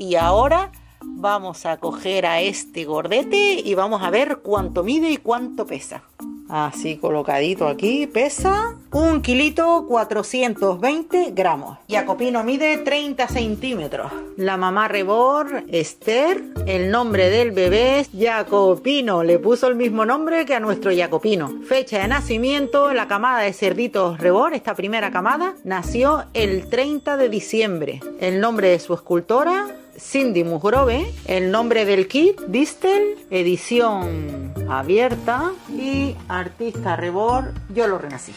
y ahora vamos a coger a este gordete y vamos a ver cuánto mide y cuánto pesa. Así colocadito aquí, pesa 1 kilito 420 gramos. Jacopino mide 30 centímetros. La mamá rebord, Esther, el nombre del bebé es Jacopino. Le puso el mismo nombre que a nuestro Jacopino. Fecha de nacimiento, la camada de cerditos rebord, esta primera camada, nació el 30 de diciembre. El nombre de su escultora, Cindy Musgrove. El nombre del kit, Distel, edición abierta, y artista rebord, Yo lo renací.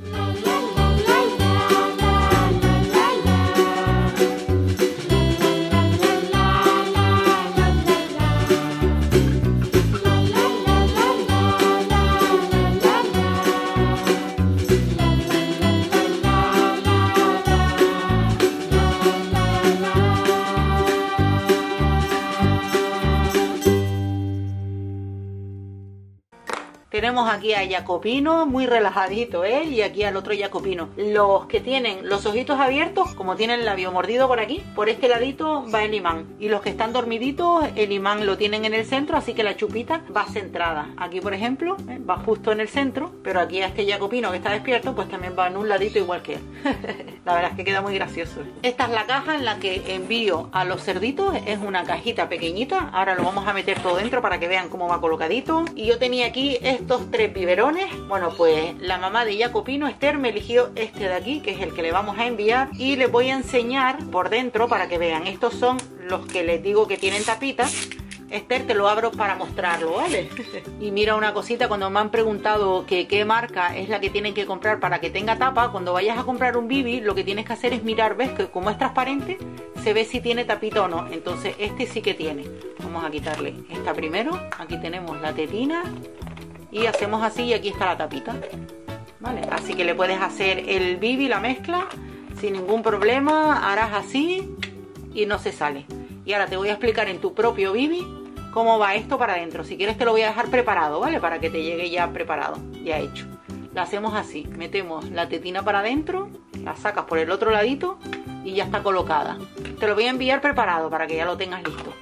Tenemos aquí a Jacopino, muy relajadito él, y aquí al otro Jacopino. Los que tienen los ojitos abiertos, como tienen el labio mordido por aquí, por este ladito va el imán. Y los que están dormiditos, el imán lo tienen en el centro, así que la chupita va centrada. Aquí, por ejemplo, va justo en el centro, pero aquí a este Jacopino que está despierto, pues también va en un ladito igual que él. La verdad es que queda muy gracioso. Esta es la caja en la que envío a los cerditos. Es una cajita pequeñita. Ahora lo vamos a meter todo dentro para que vean cómo va colocadito. Y yo tenía aquí estos 3 biberones. Bueno, pues la mamá de Jacopino, Esther, me eligió este de aquí, que es el que le vamos a enviar, y les voy a enseñar por dentro para que vean. Estos son los que les digo que tienen tapitas. Esther, te lo abro para mostrarlo, ¿vale? Y mira una cosita, cuando me han preguntado que qué marca es la que tienen que comprar para que tenga tapa, cuando vayas a comprar un bibi, lo que tienes que hacer es mirar, ¿ves? Que como es transparente, se ve si tiene tapita o no. Entonces este sí que tiene. Vamos a quitarle esta primero. Aquí tenemos la tetina. Y hacemos así y aquí está la tapita, ¿vale? Así que le puedes hacer el bibi, la mezcla, sin ningún problema. Harás así y no se sale. Y ahora te voy a explicar en tu propio bibi cómo va esto para adentro. Si quieres te lo voy a dejar preparado, ¿vale? Para que te llegue ya preparado, ya hecho. La hacemos así, metemos la tetina para adentro, la sacas por el otro ladito y ya está colocada. Te lo voy a enviar preparado para que ya lo tengas listo.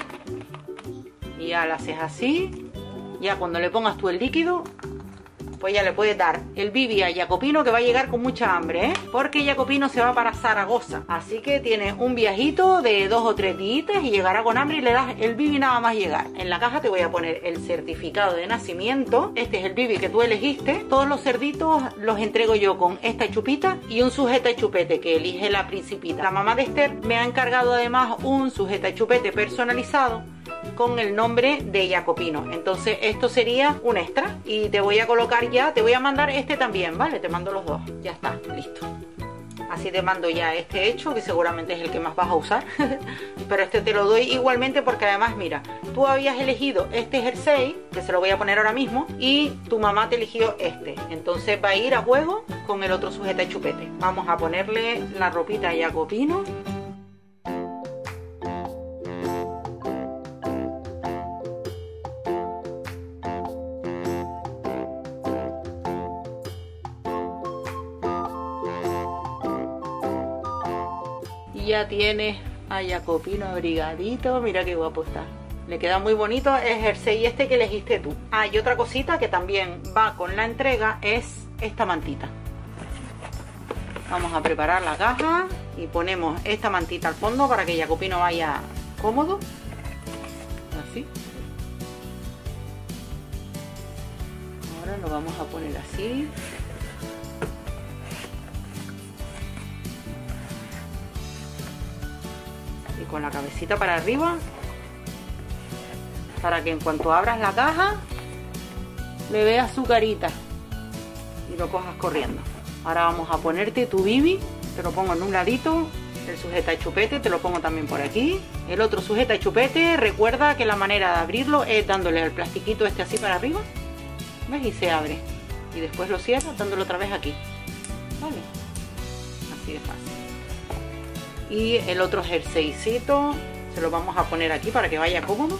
Y ya la haces así. Ya cuando le pongas tú el líquido, pues ya le puedes dar el bibi a Jacopino, que va a llegar con mucha hambre, ¿eh? Porque Jacopino se va para Zaragoza. Así que tiene un viajito de 2 o 3 días y llegará con hambre y le das el bibi nada más llegar. En la caja te voy a poner el certificado de nacimiento. Este es el bibi que tú elegiste. Todos los cerditos los entrego yo con esta chupita y un sujeta chupete que elige la principita. La mamá de Esther me ha encargado además un sujeta chupete personalizado con el nombre de Jacopino. Entonces esto sería un extra y te voy a colocar ya, te voy a mandar este también, ¿vale? Te mando los dos, ya está, listo. Así te mando ya este hecho, que seguramente es el que más vas a usar. Pero este te lo doy igualmente porque además, mira, tú habías elegido este jersey, que se lo voy a poner ahora mismo, y tu mamá te eligió este. Entonces va a ir a juego con el otro sujeta chupete. Vamos a ponerle la ropita a Jacopino. Ya tienes a Jacopino abrigadito, mira qué guapo está. Le queda muy bonito el jersey este que elegiste tú. Ah, y otra cosita que también va con la entrega es esta mantita. Vamos a preparar la caja y ponemos esta mantita al fondo para que Jacopino vaya cómodo. Así. Ahora lo vamos a poner así. Con la cabecita para arriba, para que en cuanto abras la caja le veas su carita y lo cojas corriendo. Ahora vamos a ponerte tu bibi, te lo pongo en un ladito, el sujeta chupete te lo pongo también por aquí, el otro sujeta chupete. Recuerda que la manera de abrirlo es dándole al plastiquito este así para arriba, ¿ves? Y se abre, y después lo cierras dándolo otra vez aquí, ¿vale? Así de fácil. Y el otro jerseycito se lo vamos a poner aquí para que vaya cómodo.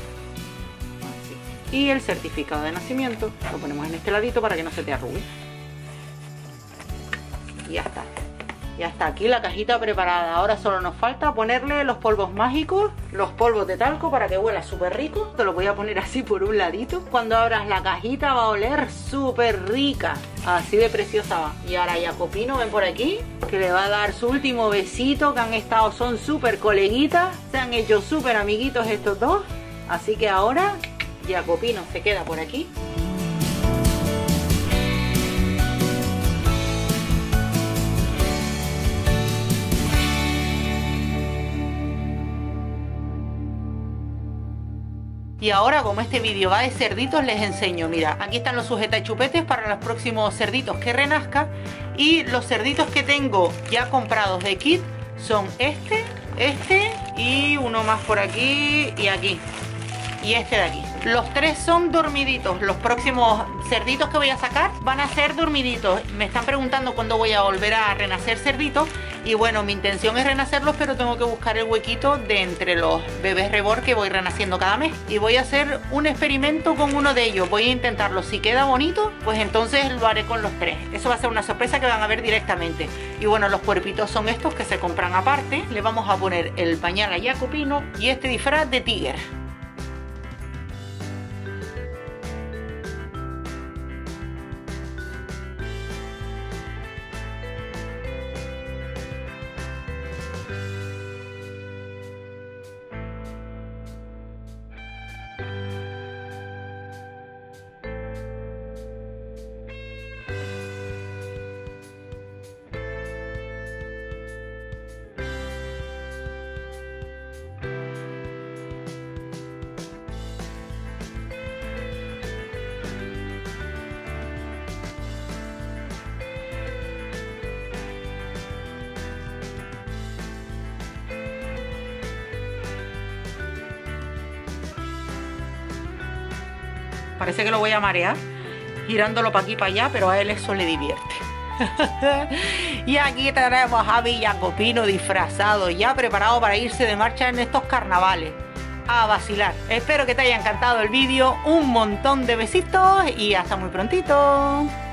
Así. Y el certificado de nacimiento lo ponemos en este ladito para que no se te arrugue. Y ya está. Ya está aquí la cajita preparada. Ahora solo nos falta ponerle los polvos mágicos, los polvos de talco para que huela súper rico. Te lo voy a poner así por un ladito. Cuando abras la cajita va a oler súper rica. Así de preciosa va. Y ahora Jacopino, ven por aquí, que le va a dar su último besito, que han estado, son súper coleguitas. Se han hecho súper amiguitos estos dos. Así que ahora Jacopino se queda por aquí. Y ahora, como este vídeo va de cerditos, les enseño. Mira, aquí están los sujetachupetes para los próximos cerditos que renazcan. Y los cerditos que tengo ya comprados de kit son este y uno más por aquí y aquí. Y este de aquí. Los tres son dormiditos. Los próximos cerditos que voy a sacar van a ser dormiditos. Me están preguntando cuándo voy a volver a renacer cerditos. Y bueno, mi intención es renacerlos, pero tengo que buscar el huequito de entre los bebés reborn que voy renaciendo cada mes. Y voy a hacer un experimento con uno de ellos. Voy a intentarlo. Si queda bonito, pues entonces lo haré con los tres. Eso va a ser una sorpresa que van a ver directamente. Y bueno, los cuerpitos son estos que se compran aparte. Le vamos a poner el pañal a Jacopino y este disfraz de Tiger. Parece que lo voy a marear girándolo para aquí para allá, pero a él eso le divierte. Y aquí tenemos a mi Jacopino disfrazado, ya preparado para irse de marcha en estos carnavales a vacilar. Espero que te haya encantado el vídeo, un montón de besitos y hasta muy prontito.